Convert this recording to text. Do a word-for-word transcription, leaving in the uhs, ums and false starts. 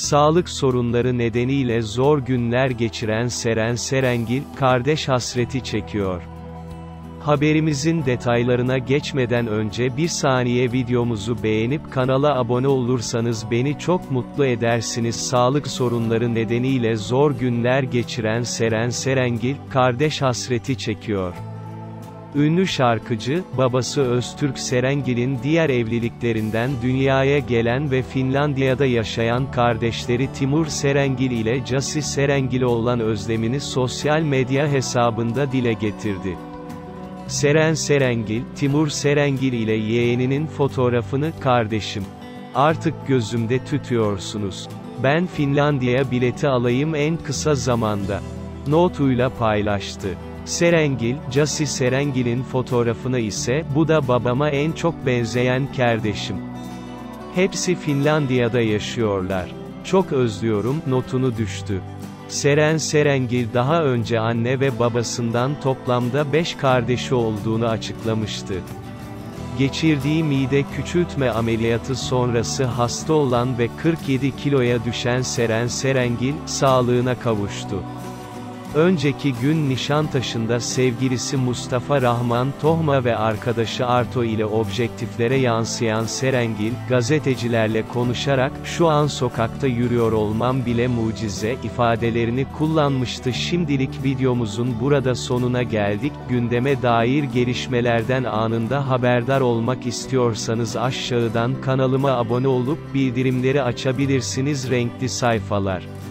Sağlık sorunları nedeniyle zor günler geçiren Seren Serengil, kardeş hasreti çekiyor. Haberimizin detaylarına geçmeden önce bir saniye videomuzu beğenip kanala abone olursanız beni çok mutlu edersiniz. Sağlık sorunları nedeniyle zor günler geçiren Seren Serengil, kardeş hasreti çekiyor. Ünlü şarkıcı, babası Öztürk Serengil'in diğer evliliklerinden dünyaya gelen ve Finlandiya'da yaşayan kardeşleri Timur Serengil ile Jussi Serengil'e olan özlemini sosyal medya hesabında dile getirdi. Seren Serengil, Timur Serengil ile yeğeninin fotoğrafını, "Kardeşim, artık gözümde tütüyorsunuz. Ben Finlandiya'ya bileti alayım en kısa zamanda" notuyla paylaştı. Serengil, Jussi Serengil'in fotoğrafını ise, "Bu da babama en çok benzeyen kardeşim. Hepsi Finlandiya'da yaşıyorlar. Çok özlüyorum" notunu düştü. Seren Serengil daha önce anne ve babasından toplamda beş kardeşi olduğunu açıklamıştı. Geçirdiği mide küçültme ameliyatı sonrası hasta olan ve kırk yedi kiloya düşen Seren Serengil, sağlığına kavuştu. Önceki gün Nişantaşı'nda sevgilisi Mustafa Rahman Tohma ve arkadaşı Arto ile objektiflere yansıyan Serengil, gazetecilerle konuşarak, "Şu an sokakta yürüyor olmam bile mucize" ifadelerini kullanmıştı. Şimdilik videomuzun burada sonuna geldik. Gündeme dair gelişmelerden anında haberdar olmak istiyorsanız aşağıdan kanalıma abone olup bildirimleri açabilirsiniz. Renkli sayfalar.